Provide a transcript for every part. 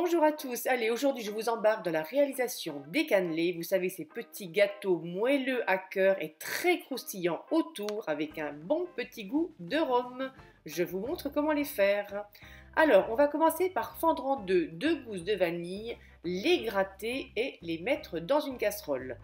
Bonjour à tous, allez aujourd'hui je vous embarque dans la réalisation des cannelés, vous savez ces petits gâteaux moelleux à cœur et très croustillants autour avec un bon petit goût de rhum. Je vous montre comment les faire. Alors on va commencer par fendre en deux gousses de vanille, les gratter et les mettre dans une casserole.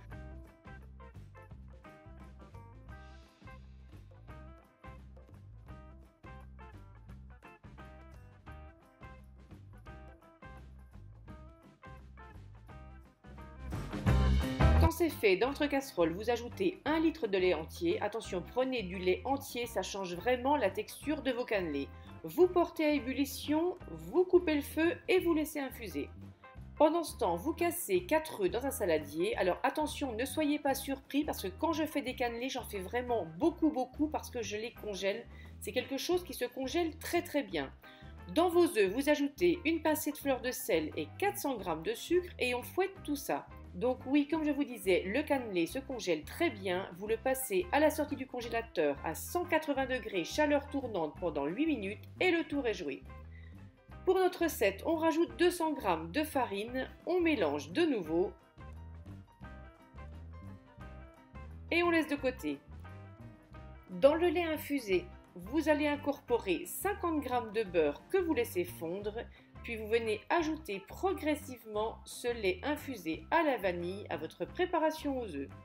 Quand c'est fait, dans votre casserole, vous ajoutez 1 litre de lait entier. Attention, prenez du lait entier, ça change vraiment la texture de vos cannelés. Vous portez à ébullition, vous coupez le feu et vous laissez infuser. Pendant ce temps, vous cassez 4 œufs dans un saladier. Alors attention, ne soyez pas surpris parce que quand je fais des cannelés, j'en fais vraiment beaucoup parce que je les congèle. C'est quelque chose qui se congèle très bien. Dans vos œufs, vous ajoutez une pincée de fleur de sel et 400 g de sucre et on fouette tout ça. Donc oui, comme je vous disais, le cannelé se congèle très bien. Vous le passez à la sortie du congélateur à 180 degrés, chaleur tournante pendant 8 minutes et le tour est joué. Pour notre recette, on rajoute 200 g de farine, on mélange de nouveau et on laisse de côté. Dans le lait infusé, vous allez incorporer 50 g de beurre que vous laissez fondre, puis vous venez ajouter progressivement ce lait infusé à la vanille à votre préparation aux œufs.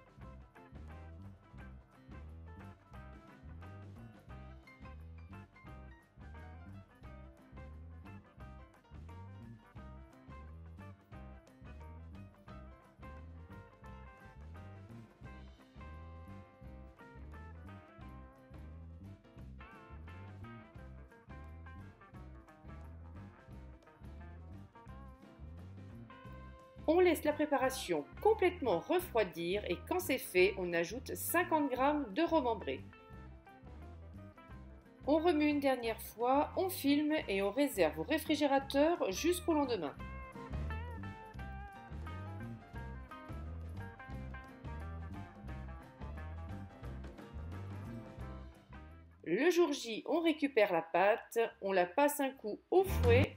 On laisse la préparation complètement refroidir et quand c'est fait, on ajoute 50 g de rhum ambré. On remue une dernière fois, on filme et on réserve au réfrigérateur jusqu'au lendemain. Le jour J, on récupère la pâte, on la passe un coup au fouet.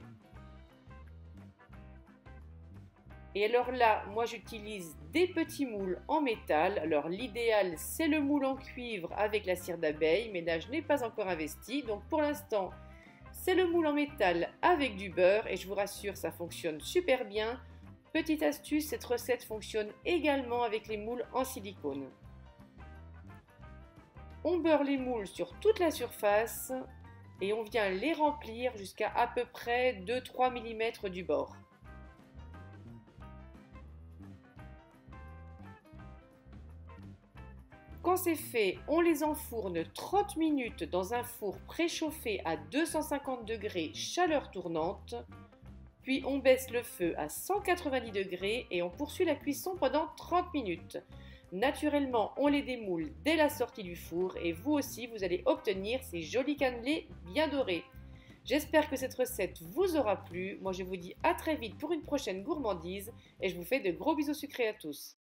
Et alors là, moi j'utilise des petits moules en métal. Alors l'idéal c'est le moule en cuivre avec la cire d'abeille, mais là je n'ai pas encore investi. Donc pour l'instant c'est le moule en métal avec du beurre et je vous rassure ça fonctionne super bien. Petite astuce, cette recette fonctionne également avec les moules en silicone. On beurre les moules sur toute la surface et on vient les remplir jusqu'à peu près 2-3 mm du bord. Quand c'est fait, on les enfourne 30 minutes dans un four préchauffé à 250 degrés, chaleur tournante. Puis on baisse le feu à 190 degrés et on poursuit la cuisson pendant 30 minutes. Naturellement, on les démoule dès la sortie du four et vous aussi, vous allez obtenir ces jolis cannelés bien dorés. J'espère que cette recette vous aura plu. Moi, je vous dis à très vite pour une prochaine gourmandise et je vous fais de gros bisous sucrés à tous.